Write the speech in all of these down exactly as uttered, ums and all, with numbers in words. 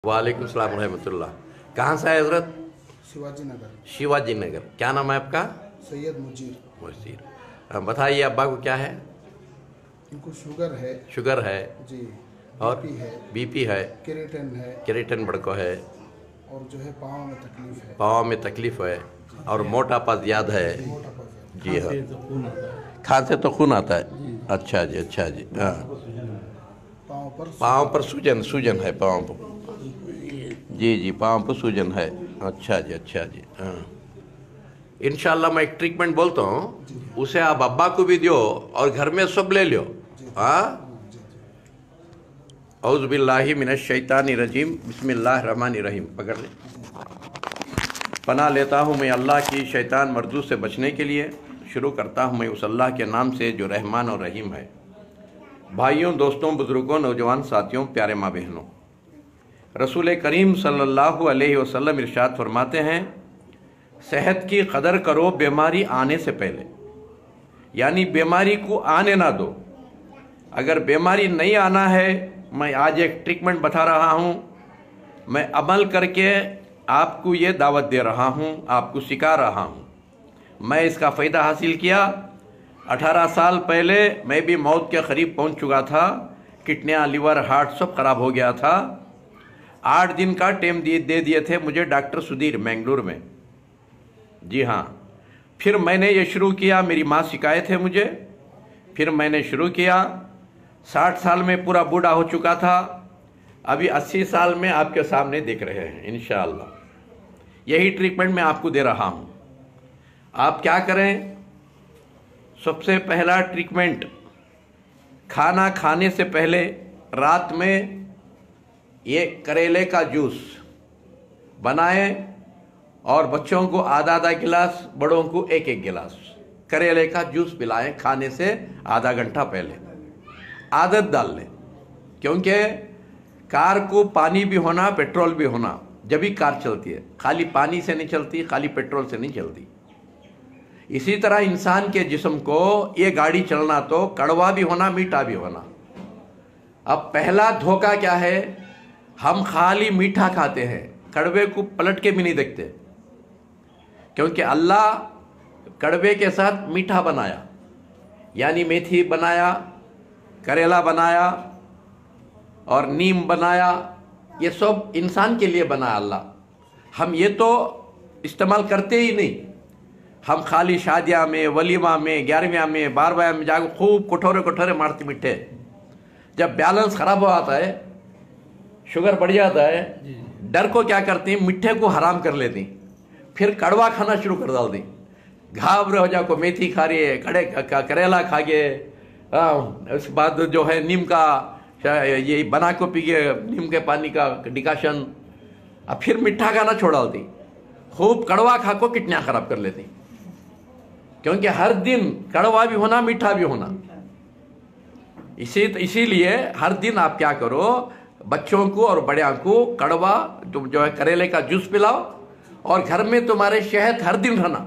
वालेकुम सलाम रहमतुल्लाह। कहाँ से है हजरत? शिवाजी नगर। शिवाजी नगर। क्या नाम है आपका? सैयद मुजीर। मुजीर। बताइए अब्बा को क्या है? इनको शुगर है। शुगर है जी। और बीपी है। बीपी है। केरेटिन है। केरेटिन बड़को है। और जो है पाँव में तकलीफ है। पाँव में तकलीफ है और मोटापा ज़्यादा है। मोटापा है। जी हाँ, खांसे तो खून आता है। अच्छा जी, अच्छा जी। हाँ, पाँव पर पाँव पर सूजन सूजन है पाँव पर। जी जी, पाँव पर सूजन है। अच्छा जी, अच्छा जी। हाँ, इंशाल्लाह मैं एक ट्रीटमेंट बोलता हूँ, उसे आप अब्बा को भी दो और घर में सब ले लो। हाँ, औज़ु बिल्लाहि मिनश शैतानिर रजीम, बिस्मिल्लाहिर रहमानिर रहीम। पकड़ ले। पनाह लेता हूँ मैं अल्लाह की शैतान मर्दूद से बचने के लिए। शुरू करता हूँ मैं उस अल्लाह के नाम से जो रहमान और रहीम है। भाइयों, दोस्तों, बुजुर्गों, नौजवान साथियों, प्यारे माँ बहनों, रसूल करीम सल्लल्लाहु अलैहि वसल्लम इरशाद फरमाते हैं, सेहत की कदर करो बीमारी आने से पहले, यानी बीमारी को आने ना दो। अगर बीमारी नहीं आना है, मैं आज एक ट्रीटमेंट बता रहा हूँ, मैं अमल करके आपको ये दावत दे रहा हूँ, आपको सिखा रहा हूँ। मैं इसका फ़ायदा हासिल किया। अठारह साल पहले मैं भी मौत के करीब पहुँच चुका था। किडनियाँ, लिवर, हार्ट सब खराब हो गया था। आठ दिन का टाइम दिए दे दिए थे मुझे डॉक्टर सुधीर बेंगलुरु में। जी हाँ, फिर मैंने ये शुरू किया। मेरी माँ सिखाए थे मुझे, फिर मैंने शुरू किया। साठ साल में पूरा बूढ़ा हो चुका था। अभी अस्सी साल में आपके सामने देख रहे हैं इंशाअल्लाह। यही ट्रीटमेंट मैं आपको दे रहा हूँ। आप क्या करें? सबसे पहला ट्रीटमेंट, खाना खाने से पहले रात में ये करेले का जूस बनाएं और बच्चों को आधा आधा गिलास, बड़ों को एक एक गिलास करेले का जूस पिलाएं खाने से आधा घंटा पहले। आदत डाल लें, क्योंकि कार को पानी भी होना, पेट्रोल भी होना, जब भी कार चलती है। खाली पानी से नहीं चलती, खाली पेट्रोल से नहीं चलती। इसी तरह इंसान के जिस्म को ये गाड़ी चलना तो कड़वा भी होना, मीठा भी होना। अब पहला धोखा क्या है? हम खाली मीठा खाते हैं, कड़वे को पलट के भी नहीं देखते, क्योंकि अल्लाह कड़वे के साथ मीठा बनाया, यानी मेथी बनाया, करेला बनाया और नीम बनाया। ये सब इंसान के लिए बनाया अल्लाह। हम ये तो इस्तेमाल करते ही नहीं। हम खाली शादियाँ में, वलीमा में, ग्यारहवीं में, बारहवीं में जाकर खूब कठोरे कठोरे मारते मीठे। जब बैलेंस खराब हो आता है, शुगर बढ़ जाता है, डर को क्या करती, मीठे को हराम कर लेती, फिर कड़वा खाना शुरू कर डाल दी। घावरे हो जाओ, को मेथी खा रही है, कड़े करेला खा गए, उसके बाद जो है नीम का ये बना को पी गए, नीम के पानी का डिकाशन। अब फिर मीठा खाना छोड़ डालती, खूब कड़वा खा को किडनियाँ खराब कर लेती, क्योंकि हर दिन कड़वा भी होना, मीठा भी होना। इसी इसीलिए हर दिन आप क्या करो, बच्चों को और बड़िया को कड़वा तुम जो है करेले का जूस पिलाओ, और घर में तुम्हारे शहद हर दिन रहना।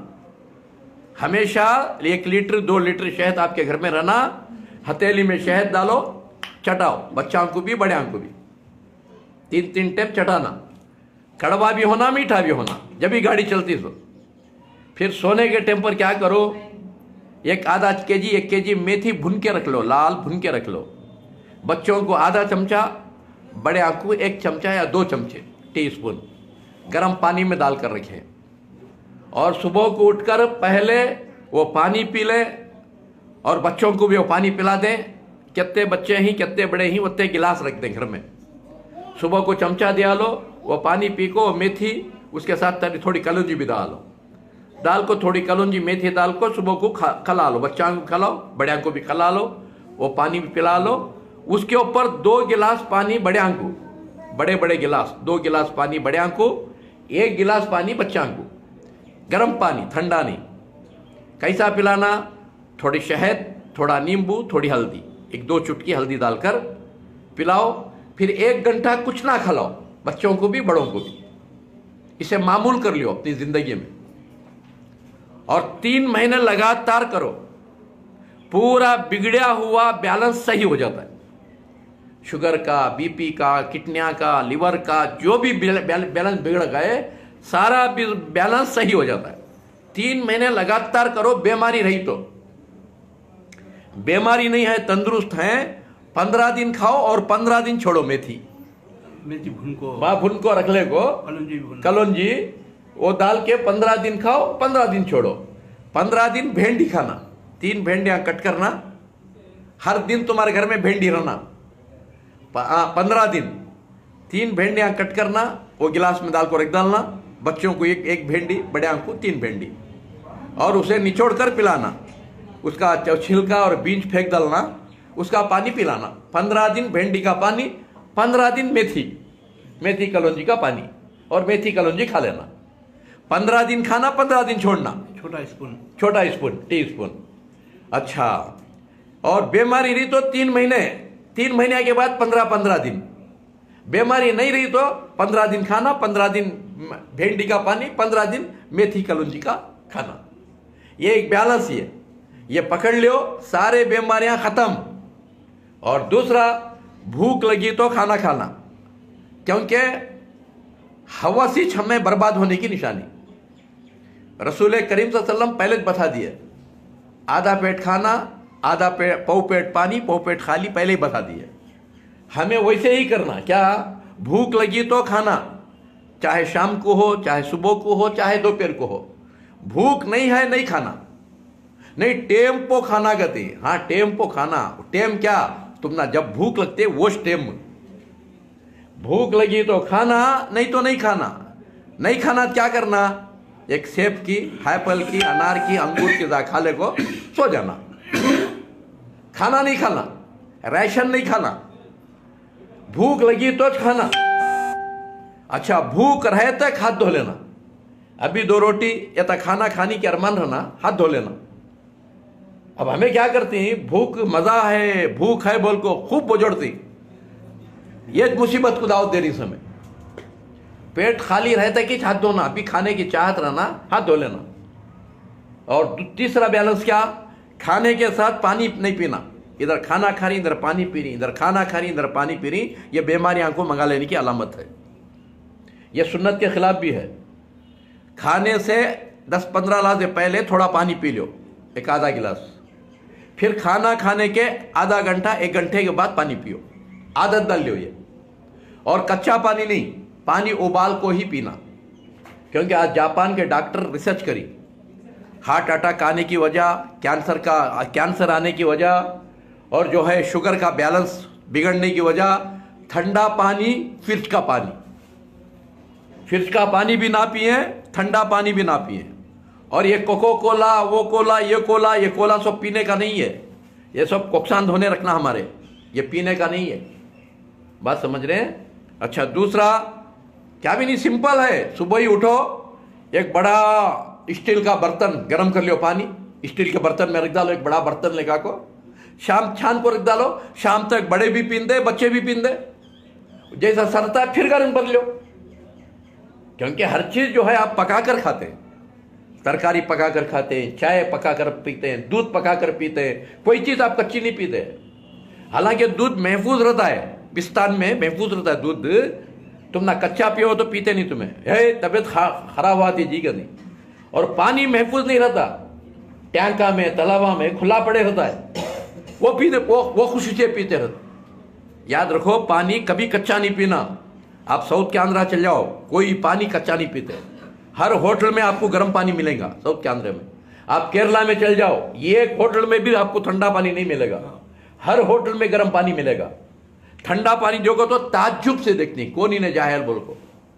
हमेशा एक लीटर दो लीटर शहद आपके घर में रहना। हथेली में शहद डालो, चटाओ, बच्चों को भी बड़िया को भी तीन तीन टेप चटाना। कड़वा भी होना, मीठा भी होना, जब भी गाड़ी चलती तो। फिर सोने के टाइम पर क्या करो, एक आधा के जी एक के जी मेथी भुन के रख लो, लाल भुन के रख लो। बच्चों को आधा चमचा, बड़े आंखों को एक चमचा या दो चमचे टी स्पून गर्म पानी में डालकर रखें, और सुबह को उठकर पहले वो पानी पी लें और बच्चों को भी वो पानी पिला दें। कितने बच्चे ही कितने बड़े ही उतने गिलास रख दें घर में। सुबह को चमचा दिया लो, वो पानी पी को मेथी, उसके साथ थोड़ी कलौंजी भी डालो, दाल को थोड़ी कलौंजी मेथी दाल को सुबह को खा खिला लो। बच्चों को खिलाओ, बड़िया को भी खिला लो, वो पानी भी पिला लो। उसके ऊपर दो गिलास पानी बड़िया को, बड़े बड़े गिलास, दो गिलास पानी बड़िया को, एक गिलास पानी बच्चों को, गर्म पानी, ठंडा नहीं। कैसा पिलाना? थोड़ी शहद, थोड़ा नींबू, थोड़ी हल्दी, एक दो चुटकी हल्दी डालकर पिलाओ। फिर एक घंटा कुछ ना खिलाओ, बच्चों को भी बड़ों को भी। इसे मामूल कर लियो अपनी जिंदगी में, और तीन महीने लगातार करो। पूरा बिगड़ा हुआ बैलेंस सही हो जाता है। शुगर का, बीपी का, किडनियाँ का, लिवर का, जो भी बैलेंस बिगड़ गए सारा बैलेंस सही हो जाता है। तीन महीने लगातार करो, बीमारी रही तो। बीमारी नहीं है, तंदुरुस्त हैं, पंद्रह दिन खाओ और पंद्रह दिन छोड़ो। मेथी मेथी भून को वहाँ भून को रख ले को कलौंजी भी भून कलौंजी वो डाल के पंद्रह दिन खाओ, पंद्रह दिन छोड़ो। पंद्रह दिन भेंडी खाना, तीन भेंडियां कट करना, हर दिन तुम्हारे घर में भेंडी रहना। पंद्रह दिन तीन भेंडियां कट करना, वो गिलास में डाल को रख डालना। बच्चों को एक एक भेंडी, बड़े को तीन भेंडी, और उसे निचोड़ कर पिलाना। उसका छिलका और बीज फेंक डालना, उसका पानी पिलाना। पंद्रह दिन भेंडी का पानी, पंद्रह दिन मेथी मेथी कलौंजी का पानी, और मेथी कलौंजी खा लेना। पंद्रह दिन खाना, पंद्रह दिन छोड़ना। छोटा स्पून छोटा स्पून, टी स्पून। अच्छा, और बीमारी रही तो तीन महीने तीन महीने के बाद पंद्रह पंद्रह दिन। बीमारी नहीं रही तो पंद्रह दिन खाना, पंद्रह दिन भेंडी का पानी, पंद्रह दिन मेथी कलौंजी का खाना। ये एक बैलेंस है, ये पकड़ लो, सारे बीमारियां खत्म। और दूसरा, भूख लगी तो खाना खाना, क्योंकि हवासिच हमें बर्बाद होने की निशानी। रसूल करीम सल्लल्लाहु अलैहि वसल्लम पहले बता दिए, आधा पेट खाना, आधा पेट पौ पेट पानी, पौ पेट खाली, पहले ही बता दिए। हमें वैसे ही करना। क्या? भूख लगी तो खाना, चाहे शाम को हो, चाहे सुबह को हो, चाहे दोपहर को हो। भूख नहीं है, नहीं खाना। नहीं, टेम्पो खाना कहते। हाँ, टेम्पो खाना। टेम क्या? तुम ना जब भूख लगती है वो टेम। भूख लगी तो खाना, नहीं तो नहीं खाना। नहीं खाना क्या करना? एक सेब की, एप्पल की, अनार की, अंगूर की खा ले को सो जाना। खाना नहीं खाना, राशन नहीं खाना। भूख लगी तो खाना। अच्छा, भूख रहे तो हाथ धो लेना। अभी दो रोटी या तो खाना खाने की अरमान रहना, हाथ धो लेना। अब हमें क्या करती हैं, भूख मजा है, भूख है बोल को खूब बोझड़ती। ये मुसीबत को दावत दे रही समय। पेट खाली रहता कि हाथ धोना, अभी खाने की चाहत रहना, हाथ धो लेना। और तीसरा बैलेंस क्या? खाने के साथ पानी नहीं पीना। इधर खाना खा रही, इधर पानी पी रही, इधर खाना खा रही, इधर पानी पी रही। ये बीमारियां को मंगा लेने की अलामत है। यह सुन्नत के खिलाफ भी है। खाने से दस पंद्रह लहजे पहले थोड़ा पानी पी लो, एक आधा गिलास। फिर खाना खाने के आधा घंटा एक घंटे के बाद पानी पियो। आदत डाल लो ये। और कच्चा पानी नहीं, पानी उबाल को ही पीना। क्योंकि आज जापान के डॉक्टर रिसर्च करी, हार्ट अटैक आने की वजह, कैंसर का कैंसर आने की वजह, और जो है शुगर का बैलेंस बिगड़ने की वजह, ठंडा पानी, फ्रिज का पानी। फ्रिज का पानी भी ना पिए, ठंडा पानी भी ना पिए। और ये कोको कोला, वो कोला, ये कोला, ये कोला सब पीने का नहीं है। ये सब कोक्सान धोने रखना हमारे, ये पीने का नहीं है। बात समझ रहे हैं? अच्छा, दूसरा क्या भी नहीं, सिंपल है। सुबह ही उठो, एक बड़ा स्टील का बर्तन गर्म कर लो, पानी स्टील के बर्तन में रख डालो, एक बड़ा बर्तन लेगा को। शाम छान को रख डालो, शाम तक बड़े भी पीन दे, बच्चे भी पीन दे। जैसा सरता है फिर गर्म कर लो। क्योंकि हर चीज जो है आप पका कर खाते हैं। तरकारी पका कर खाते हैं, चाय पका कर पीते हैं, दूध पका कर पीते हैं। कोई चीज आप कच्ची नहीं पीते। हालांकि दूध महफूज रहता है, पाकिस्तान में महफूज रहता है दूध। तुम ना कच्चा पियो तो पीते नहीं, तुम्हें है तबीयत खराब आती जी नहीं। और पानी महफूज नहीं रहता, टैंका में, तालाबा में खुला पड़े रहता है, वो पीते, वो वो खुशी से पीते रहते। याद रखो, पानी कभी कच्चा नहीं पीना। आप साउथ के आंध्रा चल जाओ, कोई पानी कच्चा नहीं पीते। हर होटल में आपको गर्म पानी मिलेगा साउथ के आंध्र में। आप केरला में चल जाओ, ये एक होटल में भी आपको ठंडा पानी नहीं मिलेगा, हर होटल में गर्म पानी मिलेगा। ठंडा पानी जो को तो ताज्जुब से देखनी, कौन ही ने जाहिल बोल को।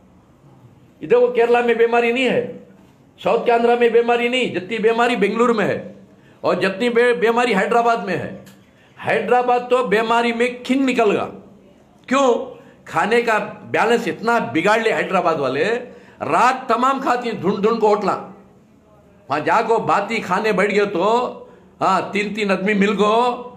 इधर वो केरला में बीमारी नहीं है, साउथ के आंध्रा में बीमारी नहीं, जितनी बीमारी बेंगलुरु में है और जितनी बीमारी हैदराबाद में है। हैदराबाद तो बीमारी में खिंग निकल गया। क्यों? खाने का बैलेंस इतना बिगाड़ लिया हैदराबाद वाले, रात तमाम खाती ढूंढ ढूंढ को होटला। वहां जाको बाती खाने बैठ गए तो हाँ तीन तीन आदमी मिल गो,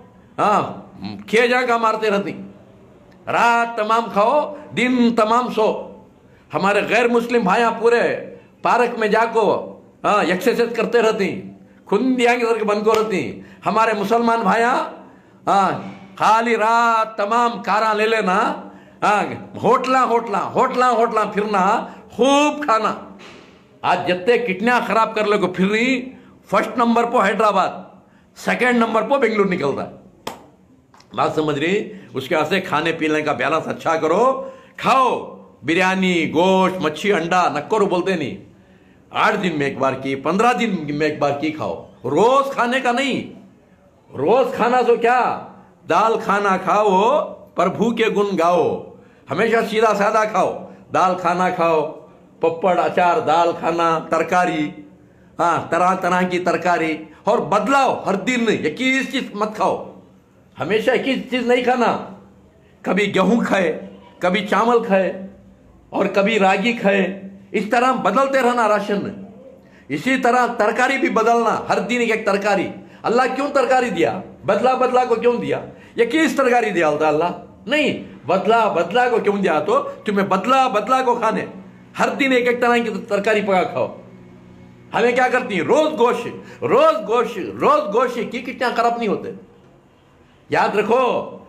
हाँ खे जाकर मारते रहती। रात तमाम खाओ, दिन तमाम सो। हमारे गैर मुस्लिम भाइयां पूरे पार्क में जाको हाँ एक्सरसाइज करते रहती, खुंदियाँ की तरह बंद को रहती। हमारे मुसलमान भाइयां हाँ खाली रात तमाम कारा ले लेना, हाँ, होटला होटला होटला होटला फिरना, खूब खाना। आज जितने किडनियां खराब कर लो फिर रही, फर्स्ट नंबर पर हैदराबाद, सेकंड नंबर पर बेंगलुरु निकलता है। बात समझ रही? उसके वास्ते खाने पीने का बैलेंस अच्छा करो, खाओ बिरयानी, गोश्त, मच्छी, अंडा, नक्कर बोलते नहीं, आठ दिन में एक बार की, पंद्रह दिन में एक बार की खाओ, रोज खाने का नहीं। रोज खाना तो क्या, दाल खाना खाओ, प्रभु के गुण गाओ, हमेशा सीधा साधा खाओ, दाल खाना खाओ, पप्पड़ अचार, दाल खाना, तरकारी, हाँ, तरह तरह की तरकारी, और बदलाओ हर दिन। एक ही चीज मत खाओ, हमेशा एक ही चीज नहीं खाना। कभी गेहूं खाए, कभी चावल खाए, और कभी रागी खाए, इस तरह बदलते रहना राशन में। इसी तरह तरकारी भी बदलना, हर दिन एक एक तरकारी। अल्लाह क्यों तरकारी दिया, बदला बदला को क्यों दिया? एक ही तरकारी दिया अल्लाह नहीं, बदला बदला को क्यों दिया? तो तुम्हें बदला बदला को खाने, हर दिन एक एक तरह की तरकारी पका खाओ। हमें क्या करती है, रोज गोश्त, रोज गोश्त, रोज गोश्त की कितना खराब नहीं होते। याद रखो,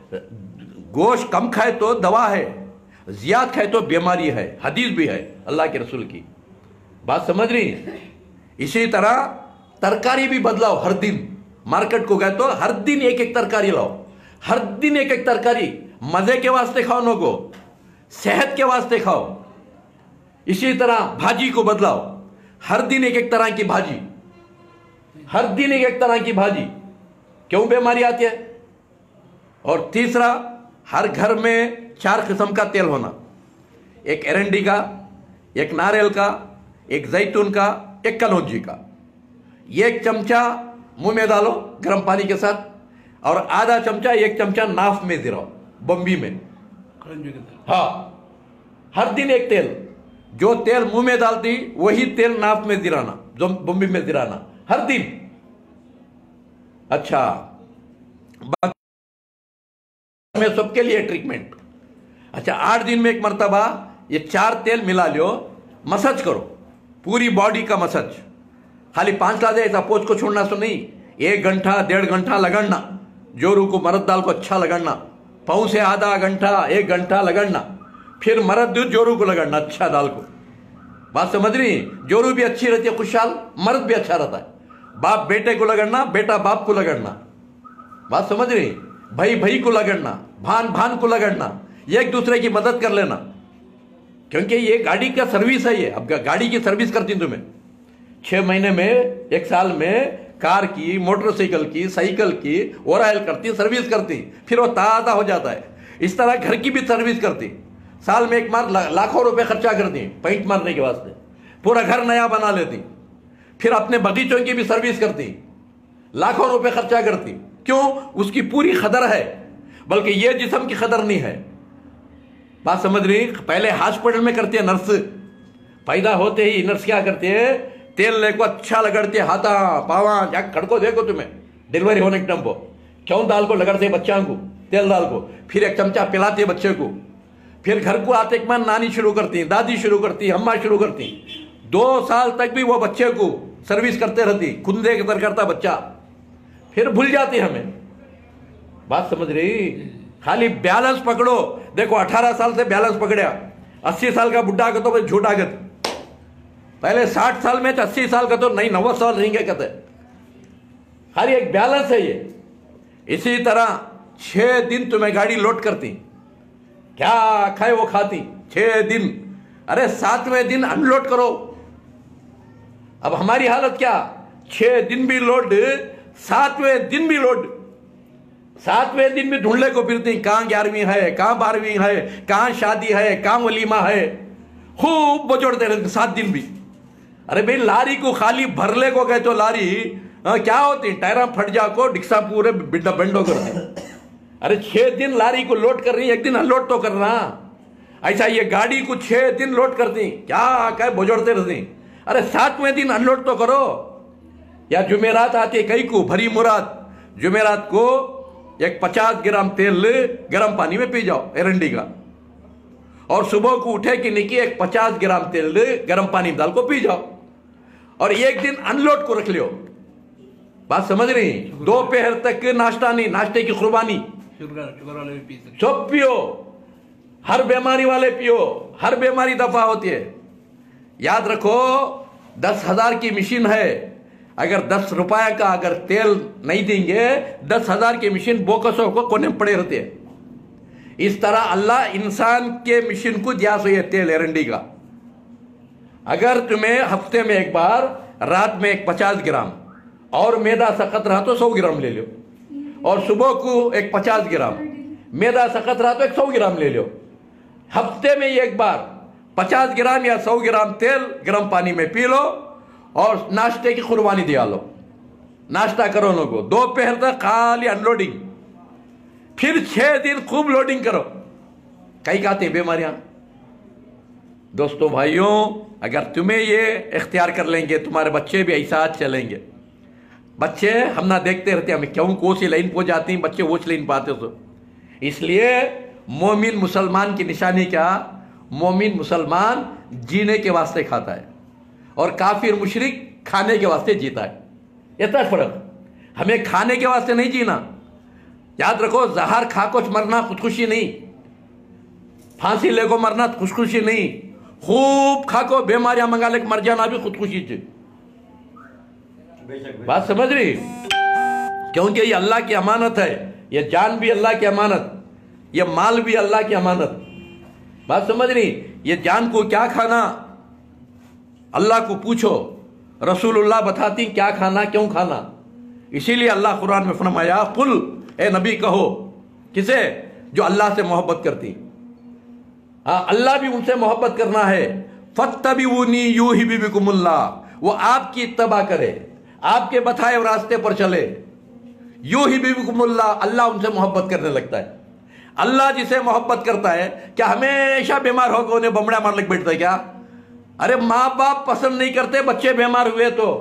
गोश्त कम खाए तो दवा है, ज्यादा खाए तो बीमारी है, हदीस भी है अल्लाह के रसूल की। बात समझ रही? इसी तरह तरकारी भी बदलाओ हर दिन। मार्केट को गए तो हर दिन एक एक तरकारी लाओ, हर दिन एक एक तरकारी। मजे के वास्ते खाओ नो को, सेहत के वास्ते खाओ। इसी तरह भाजी को बदलाओ, हर दिन एक एक तरह की भाजी, हर दिन एक एक तरह की भाजी। क्यों बीमारी आती है? और तीसरा, हर घर में चार किस्म का तेल होना, एक एरंडी का, एक नारियल का, एक जैतून का, एक कलौंजी का। एक चमचा मुंह में डालो गर्म पानी के साथ, और आधा चमचा, एक चमचा नाफ में गिराओ, बम्बी में। हाँ, हर दिन एक तेल, जो तेल मुंह में डालती वही तेल नाफ में गिराना, जो बम्बी में गिराना, हर दिन। अच्छा, में सबके लिए ट्रीटमेंट। अच्छा, आठ दिन में एक मर्तबा ये चार तेल मिला लो, मसाज करो पूरी बॉडी का मसाज। खाली पांच ला दे ऐसा पोच को छोड़ना तो नहीं, एक घंटा डेढ़ घंटा लगाना, जोरू को मरद दाल को अच्छा लगाना, पाँव से आधा घंटा एक घंटा लगाना, फिर मरद जोरू को लगाना अच्छा दाल को। बात समझ रही? जोरू भी अच्छी रहती है खुशहाल, मर्द भी अच्छा रहता है। बाप बेटे को लगाना, बेटा बाप को लगाना। बात समझ रही? भाई भाई को लगड़ना, भान भान को लगड़ना, एक दूसरे की मदद कर लेना, क्योंकि ये गाड़ी का सर्विस है। ये अब गाड़ी की सर्विस करती तुम्हें छह महीने में, एक साल में कार की, मोटरसाइकिल की, साइकिल की ऑयल करती, सर्विस करती, फिर वो ताज़ा हो जाता है। इस तरह घर की भी सर्विस करती, साल में एक बार लाखों रुपए खर्चा करती पेंट मारने के वास्ते, पूरा घर नया बना लेती। फिर अपने बगीचों की भी सर्विस करती, लाखों रुपए खर्चा करती। क्यों? उसकी पूरी कदर है, बल्कि ये जिस्म की कदर नहीं है। बात समझ रही? पहले हॉस्पिटल में करती है नर्स, पैदा होते ही नर्स क्या करती है, तेल लेको अच्छा लगड़ती है, हाथा पावा जा खड़को देखो तुम्हें डिलीवरी होने के टाइम पर क्यों दाल को लगड़ते बच्चा को, तेल दाल को, फिर एक चमचा पिलाती है बच्चे को। फिर घर को आते एक बार नानी शुरू करती, दादी शुरू करती, अम्मा शुरू करती। दो साल तक भी वो बच्चे को सर्विस करते रहती, खुंदे की तरह करता बच्चा, फिर भूल जाती हमें। बात समझ रही? खाली बैलेंस पकड़ो। देखो अठारह साल से बैलेंस पकड़िया, अस्सी साल का बुढ़ा का तो झूठा गत, पहले साठ साल में अस्सी साल का तो नहीं नब्बे साल रहेंगे कहते। खाली एक बैलेंस है ये। इसी तरह छह दिन तुम्हें गाड़ी लोड करती, क्या खाए वो खाती छह दिन, अरे सातवें दिन अनलोड करो। अब हमारी हालत क्या, छह दिन भी लोड, सातवें दिन भी लोड। सातवें दिन भी ढूंढने को फिरती, कहां ग्यारहवीं है, कहां बारहवीं है, कहां शादी है, कहां वलीमा है, खूब बजोड़ते रहते सात दिन भी। अरे भाई लारी को खाली भरले को गए तो लारी आ, क्या होती, टायरा फट जा को डिक्सा पूरे बिड्डा बंडो करती। अरे छह दिन लारी को लोड कर रही, एक दिन अनलोड तो करना। ऐसा ये गाड़ी को छह दिन लोड करती, क्या क्या बजोड़ते रहती। अरे सातवें दिन अनलोड तो करो। या जुमेरात आती कई को भरी मुराद, जुमेरात को एक पचास ग्राम तेल गर्म पानी में पी जाओ एरंडी का, और सुबह को उठे कि निकी एक पचास ग्राम तेल गर्म पानी डाल को पी जाओ, और एक दिन अनलोड को रख लियो। बात समझ रही? दोपहर तक नाश्ता नहीं, नाश्ते की कुर्बानी, शुगर शुगर वाले भी पी सकते सब पियो, हर बीमारी वाले पियो, हर बीमारी दफा होती है। याद रखो, दस हजार की मशीन है, अगर दस रुपए का अगर तेल नहीं देंगे, दस हजार की मशीन बोकसों को कोने में पड़े रहते हैं। इस तरह अल्लाह इंसान के मशीन को दिया सो ये तेल एरंडी का। अगर तुम्हें हफ्ते में एक बार रात में एक पचास ग्राम और मैदा सख्त रहा तो सौ ग्राम ले लो, और सुबह को एक पचास ग्राम मैदा सख्त रहा तो एक सौ ग्राम ले लो। हफ्ते में एक बार पचास ग्राम या सौ ग्राम तेल गर्म पानी में पी लो और नाश्ते की कुर्बानी दिया लो। नाश्ता करो लोगों, दोपहर तक खाली अनलोडिंग, फिर छह दिन खूब लोडिंग करो। कई कहते हैं बीमारियां। दोस्तों भाइयों, अगर तुम्हें ये इख्तियार कर लेंगे, तुम्हारे बच्चे भी ऐसा चलेंगे। बच्चे हम ना देखते रहते, हमें क्यों कौन सी लाइन पहुंच जाती हैं, बच्चे वो लाइन पाते तो। इसलिए मोमिन मुसलमान की निशानी क्या? मोमिन मुसलमान जीने के वास्ते खाता है और काफिर मुशरिक खाने के वास्ते जीता है। इतना फर्क। हमें खाने के वास्ते नहीं जीना। याद रखो, जहर खा को मरना खुदकुशी नहीं, फांसी ले को मरना खुदकुशी नहीं, खूब खा को बीमारियां मंगा ले मर जाना भी खुदकुशी थी। बात समझ रही? क्योंकि ये अल्लाह की अमानत है, ये जान भी अल्लाह की अमानत, ये माल भी अल्लाह की अमानत। बात समझ रही? ये जान को क्या खाना, अल्लाह को पूछो, रसूलुल्लाह बताती क्या खाना क्यों खाना। इसीलिए अल्लाह कुरान में फरमाया, कुल ए नबी कहो, किसे? जो अल्लाह से मोहब्बत करती। हाँ, अल्लाह भी उनसे मोहब्बत करना है। फत्तबिऊनी युहिब्बुकुमुल्लाह, वो आपकी इत्तबा करे, आपके बताए हुए रास्ते पर चले। युहिब्बुकुमुल्लाह, अल्लाह उनसे मोहब्बत करने लगता है। अल्लाह जिसे मोहब्बत करता है, क्या हमेशा बीमार होकर उन्हें बमड़ा मार लग बैठता है क्या? अरे माँ बाप पसंद नहीं करते बच्चे बीमार हुए तो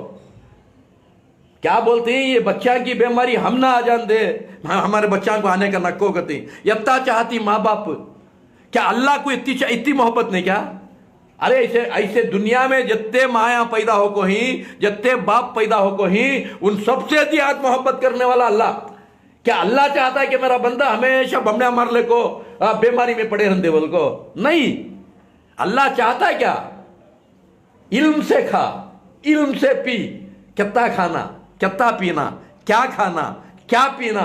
क्या बोलते हैं, ये बच्चा की बीमारी हम ना आ जान दे, हमारे बच्चा को आने का नक्को करती। यत्ता चाहती माँ बाप, क्या अल्लाह को इतनी इतनी मोहब्बत नहीं क्या? अरे ऐसे ऐसे दुनिया में जितने माया पैदा हो को ही, जितने बाप पैदा हो को ही, उन सबसे ज्यादा मोहब्बत करने वाला अल्लाह। क्या अल्लाह चाहता है कि मेरा बंदा हमेशा बमड़ा मार ले को बीमारी में पड़े रहने बोल को? नहीं। अल्लाह चाहता है क्या? इल्म से खा, इल्म से पी। कितना खाना, कितना पीना, क्या खाना, क्या पीना।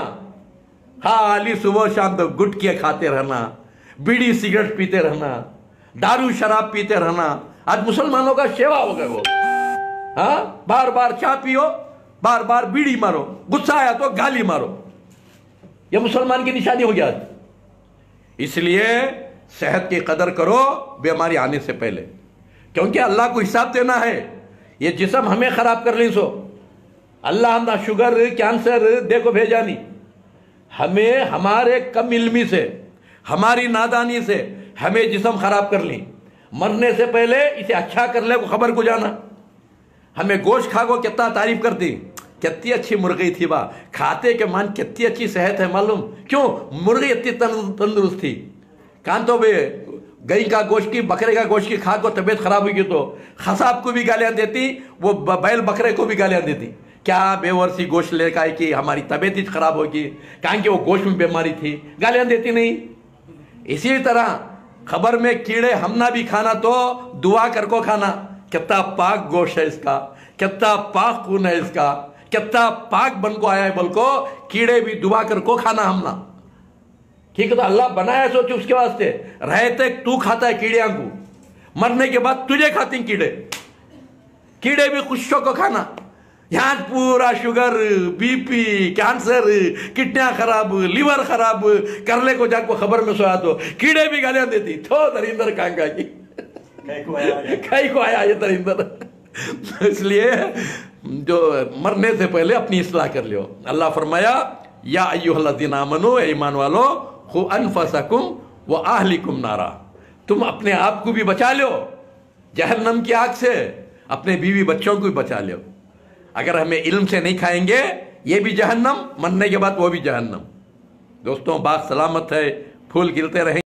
खाली सुबह शाम तो गुटके खाते रहना, बीड़ी सिगरेट पीते रहना, दारू शराब पीते रहना। आज मुसलमानों का सेवा हो गए वो। हाँ, बार बार चाय पियो, बार बार बीड़ी मारो, गुस्सा आया तो गाली मारो। यह मुसलमान की निशानी हो गया। इसलिए सेहत की कदर करो बीमारी आने से पहले, क्योंकि अल्लाह को हिसाब देना है। ये जिस्म हमें खराब कर ली सो अल्लाह हम ना शुगर कैंसर देखो भेजा नहीं। हमें हमारे कम इल्मी से, हमारी नादानी से हमें जिस्म खराब कर ली। मरने से पहले इसे अच्छा कर ले को खबर को जाना। हमें गोश्त खा को कितना तारीफ करती, कितनी अच्छी मुर्गी थी वाह, खाते के मान कितनी अच्छी सेहत है मालूम क्यों? मुर्गी इतनी तंदुरुस्त थी। कान तो बे गई का गोश्त की, बकरे का गोश्त की खा को तबीयत खराब हुई तो खसाब को भी गालियां देती, वो बैल बकरे को भी गालियां देती। क्या बेवर्सी गोश्त लेकर आई कि हमारी तबीयत ही खराब होगी, कहा कि वो गोश्त में बीमारी थी, गालियां देती नहीं। इसी तरह खबर में कीड़े हमना भी खाना तो दुआ कर को खाना, कितना पाक गोश्त है इसका, कितना पाक खून है इसका, कितना पाक बन को आया है, बल को कीड़े भी दुआ कर को खाना हमना। ठीक है, तो अल्लाह बनाया सोच उसके वास्ते। रहते तू खाता है कीड़ियां को, मरने के बाद तुझे खाती कीड़े। कीड़े भी खुशियों को खाना। यहां पूरा शुगर, बीपी, कैंसर, किडनियां खराब, लीवर खराब कर ले को जाको खबर में सोया तो कीड़े भी गालियां देती। तो दरिंदर कांगा की कई को आया ये दरिंदर। इसलिए जो मरने से पहले अपनी इस्लाह कर लियो। अल्लाह फरमाया, या अय्युहल्लज़ीना आमनू, ईमान वालो, खु अनफसकुम व अहलिकुम नारा, तुम अपने आप को भी बचा लो जहन्नम की आग से, अपने बीवी बच्चों को भी बचा लो। अगर हमें इल्म से नहीं खाएंगे ये भी जहन्नम, मरने के बाद वो भी जहन्नम। दोस्तों बात सलामत है, फूल गिरते रहेंगे।